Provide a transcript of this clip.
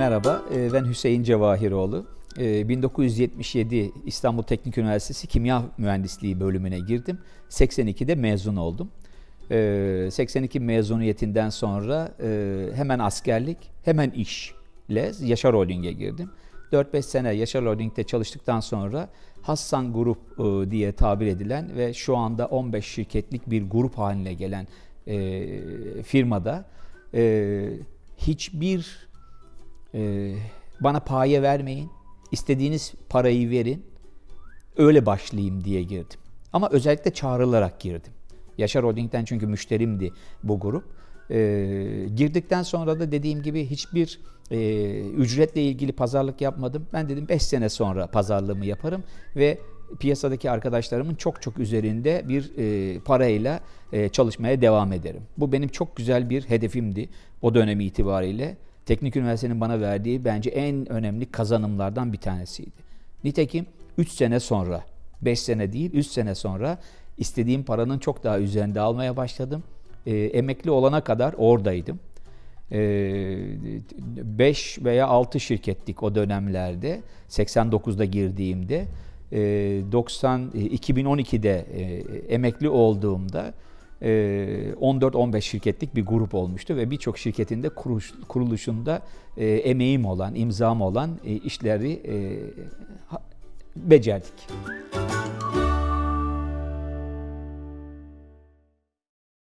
Merhaba, ben Hüseyin Cevahiroğlu. 1977 İstanbul Teknik Üniversitesi Kimya Mühendisliği bölümüne girdim. 82'de mezun oldum. 82 mezuniyetinden sonra hemen askerlik, hemen işle Yaşar Holding'e girdim. 4-5 sene Yaşar Holding'de çalıştıktan sonra Hassan Grup diye tabir edilen ve şu anda 15 şirketlik bir grup haline gelen firmada hiçbir bana paye vermeyin, istediğiniz parayı verin, öyle başlayayım diye girdim. Ama özellikle çağrılarak girdim. Yaşar Holding'den çünkü müşterimdi bu grup. Girdikten sonra da dediğim gibi hiçbir ücretle ilgili pazarlık yapmadım. Ben dedim 5 sene sonra pazarlığımı yaparım ve piyasadaki arkadaşlarımın çok üzerinde bir parayla çalışmaya devam ederim. Bu benim çok güzel bir hedefimdi o dönemi itibariyle. Teknik Üniversitenin bana verdiği bence en önemli kazanımlardan bir tanesiydi. Nitekim 3 sene sonra, 5 sene değil 3 sene sonra istediğim paranın çok daha üzerinde almaya başladım. Emekli olana kadar oradaydım. 5 veya 6 şirketlik o dönemlerde, 89'da girdiğimde, 2012'de emekli olduğumda 14-15 şirketlik bir grup olmuştu ve birçok şirketin de kuruluşunda emeğim olan, imzam olan işleri becerdik.